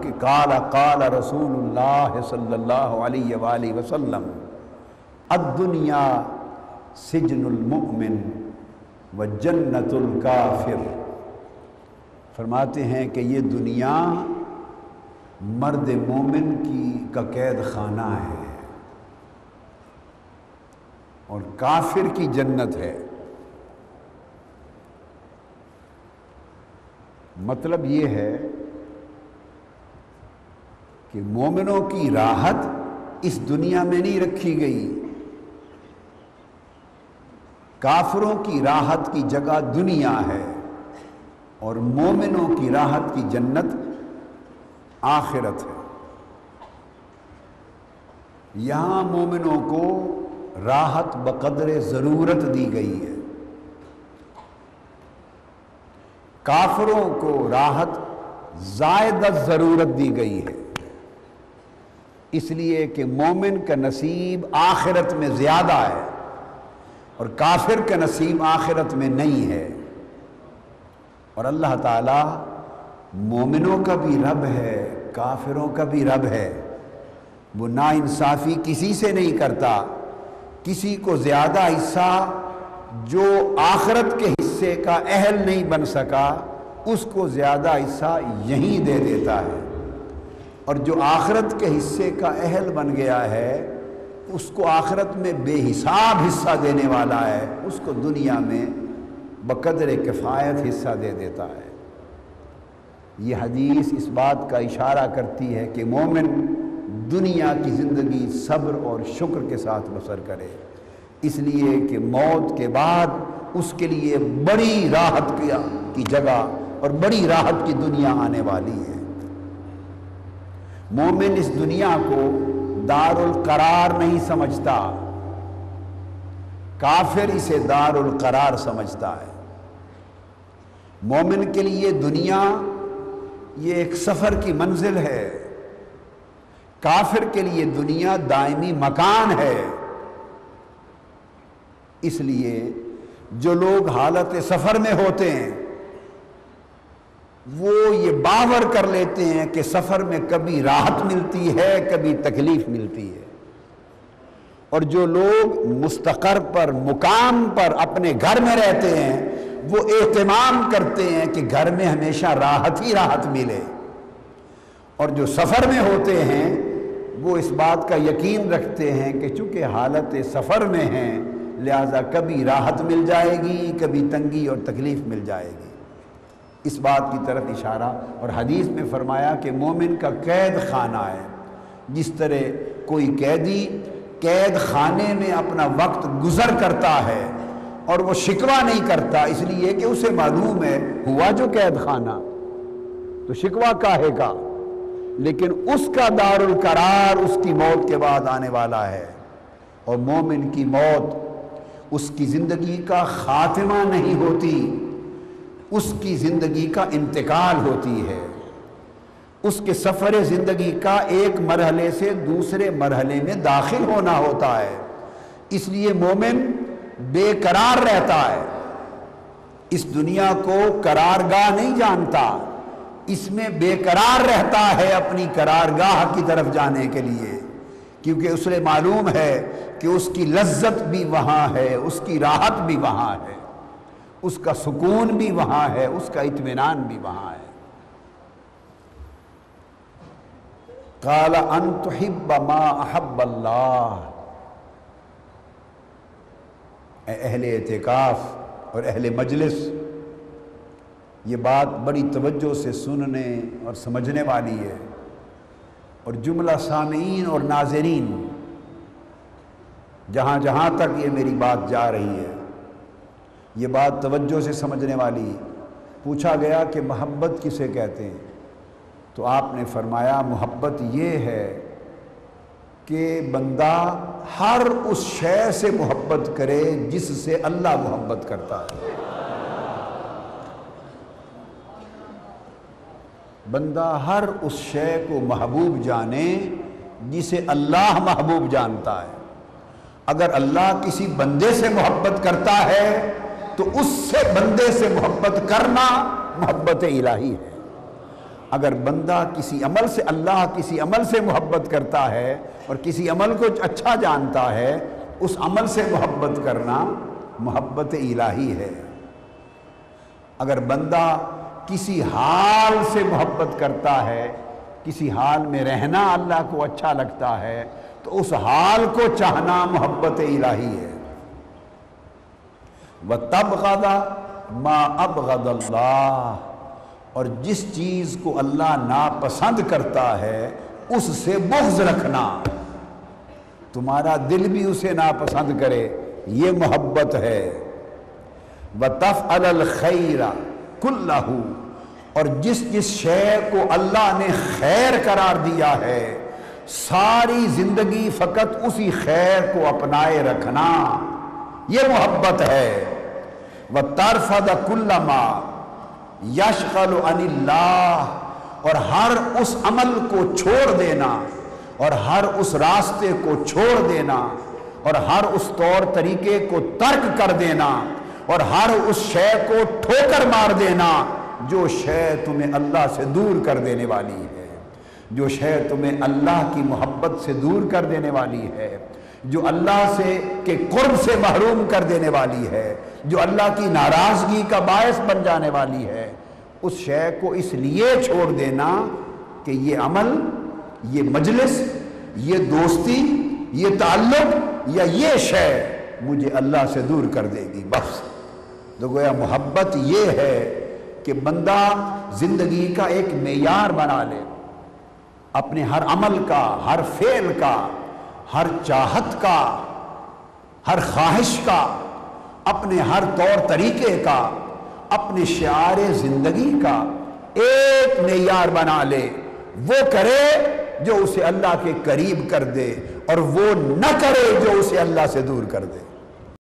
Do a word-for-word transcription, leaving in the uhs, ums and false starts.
کہ قال قال رسول اللہ صلی اللہ علیہ وآلہ وسلم الدنیا سجن المؤمن و جنت الکافر، فرماتے ہیں کہ یہ دنیا مرد مومن کی کا قید خانہ ہے اور کافر کی جنت ہے۔ مطلب یہ ہے کہ مومنوں کی راحت اس دنیا میں نہیں رکھی گئی، کافروں کی راحت کی جگہ دنیا ہے اور مومنوں کی راحت کی جنت آخرت ہے۔ یہاں مومنوں کو راحت بقدر ضرورت دی گئی ہے، کافروں کو راحت زائد ضرورت دی گئی ہے، اس لیے کہ مومن کا نصیب آخرت میں زیادہ ہے اور کافر کا نصیب آخرت میں نہیں ہے۔ اور اللہ تعالیٰ مومنوں کا بھی رب ہے، کافروں کا بھی رب ہے، وہ ناانصافی کسی سے نہیں کرتا، کسی کو زیادہ حصہ جو آخرت کے حصے کا اہل نہیں بن سکا اس کو زیادہ حصہ یہیں دے دیتا ہے، اور جو آخرت کے حصے کا اہل بن گیا ہے اس کو آخرت میں بے حساب حصہ دینے والا ہے، اس کو دنیا میں بقدر کفایت حصہ دے دیتا ہے۔ یہ حدیث اس بات کا اشارہ کرتی ہے کہ مومن دنیا کی زندگی صبر اور شکر کے ساتھ بسر کرے، اس لیے کہ موت کے بعد اس کے لیے بڑی راحت کی جگہ اور بڑی راحت کی دنیا آنے والی ہے۔ مومن اس دنیا کو دار القرار نہیں سمجھتا، کافر اسے دار القرار سمجھتا ہے۔ مومن کے لیے دنیا یہ ایک سفر کی منزل ہے، کافر کے لیے دنیا دائمی مکان ہے۔ اس لیے جو لوگ حالت سفر میں ہوتے ہیں وہ یہ باور کر لیتے ہیں کہ سفر میں کبھی راحت ملتی ہے کبھی تکلیف ملتی ہے، اور جو لوگ مستقر پر مقام پر اپنے گھر میں رہتے ہیں وہ اہتمام کرتے ہیں کہ گھر میں ہمیشہ راحت ہی راحت ملے، اور جو سفر میں ہوتے ہیں وہ اس بات کا یقین رکھتے ہیں کہ چونکہ حالت سفر میں ہیں لہذا کبھی راحت مل جائے گی کبھی تنگی اور تکلیف مل جائے گی۔ اس بات کی طرف اشارہ، اور حدیث میں فرمایا کہ مومن کا قید خانہ ہے، جس طرح کوئی قیدی قید خانے میں اپنا وقت گزر کرتا ہے اور وہ شکوہ نہیں کرتا اس لیے کہ اسے معلوم ہے ہوا جو قید خانہ تو شکوہ کاہے کا، لیکن اس کا دار القرار اس کی موت کے بعد آنے والا ہے، اور مومن کی موت اس کی زندگی کا خاتمہ نہیں ہوتی، اس کی زندگی کا انتقال ہوتی ہے، اس کے سفر زندگی کا ایک مرحلے سے دوسرے مرحلے میں داخل ہونا ہوتا ہے۔ اس لیے مومن بے قرار رہتا ہے، اس دنیا کو قرارگاہ نہیں جانتا، اس میں بے قرار رہتا ہے اپنی قرارگاہ کی طرف جانے کے لیے، کیونکہ اسے معلوم ہے کہ اس کی لذت بھی وہاں ہے، اس کی راحت بھی وہاں ہے، اس کا سکون بھی وہاں ہے، اس کا اطمینان بھی وہاں ہے۔ قال ان تحب ما احب اللہ، اے اہل اعتکاف اور اہل مجلس، یہ بات بڑی توجہ سے سننے اور سمجھنے والی ہے، اور جملہ سامعین اور ناظرین جہاں جہاں تک یہ میری بات جا رہی ہے یہ بات توجہ سے سمجھنے والی۔ پوچھا گیا کہ محبت کسے کہتے ہیں، تو آپ نے فرمایا محبت یہ ہے کہ بندہ ہر اس شے سے محبت کرے جس سے اللہ محبت کرتا ہے۔ بندہ ہر اس شے کو محبوب جانے جسے اللہ محبوب جانتا ہے۔ اگر اللہ کسی بندے سے محبت کرتا ہے تو اس سے بندے سے محبت کرنا محبت الہی ہے۔ اگر بندہ کسی عمل سے اللہ کسی عمل سے محبت کرتا ہے اور کسی عمل کو اچھا جانتا ہے، اس عمل سے محبت کرنا محبت الہی ہے۔ اگر بندہ کسی حال سے محبت کرتا ہے، کسی حال میں رہنا اللہ کو اچھا لگتا ہے، تو اس حال کو چاہنا محبت الہی ہے۔ وَتَبْغَضَ مَا أَبْغَضَ اللَّهُ، اور جس چیز کو اللہ ناپسند کرتا ہے اس سے بغض رکھنا، تمہارا دل بھی اسے ناپسند کرے، یہ محبت ہے۔ وَتَفْعَلَ الْخَيْرَ كُلَّهُ، اور جس جس شے کو اللہ نے خیر قرار دیا ہے ساری زندگی فقط اسی خیر کو اپنائے رکھنا، یہ محبت ہے۔ وَتَرْفَضَ كُلَّ مَا يَشْغَلُ عَنِ اللَّهِ، اور ہر اس عمل کو چھوڑ دینا اور ہر اس راستے کو چھوڑ دینا اور ہر اس طور طریقے کو ترک کر دینا اور ہر اس شے کو ٹھوکر مار دینا جو شے تمہیں اللہ سے دور کر دینے والی ہے، جو شے تمہیں اللہ کی محبت سے دور کر دینے والی ہے، جو اللہ سے کے قرب سے محروم کر دینے والی ہے، جو اللہ کی ناراضگی کا باعث بن جانے والی ہے، اس شے کو اس لیے چھوڑ دینا کہ یہ عمل، یہ مجلس، یہ دوستی، یہ تعلق یا یہ شے مجھے اللہ سے دور کر دے گی، بس۔ تو گویا محبت یہ ہے کہ بندہ زندگی کا ایک معیار بنا لے، اپنے ہر عمل کا، ہر فعل کا، ہر چاہت کا، ہر خواہش کا، اپنے ہر طور طریقے کا، اپنے شعار زندگی کا ایک معیار بنا لے، وہ کرے جو اسے اللہ کے قریب کر دے اور وہ نہ کرے جو اسے اللہ سے دور کر دے۔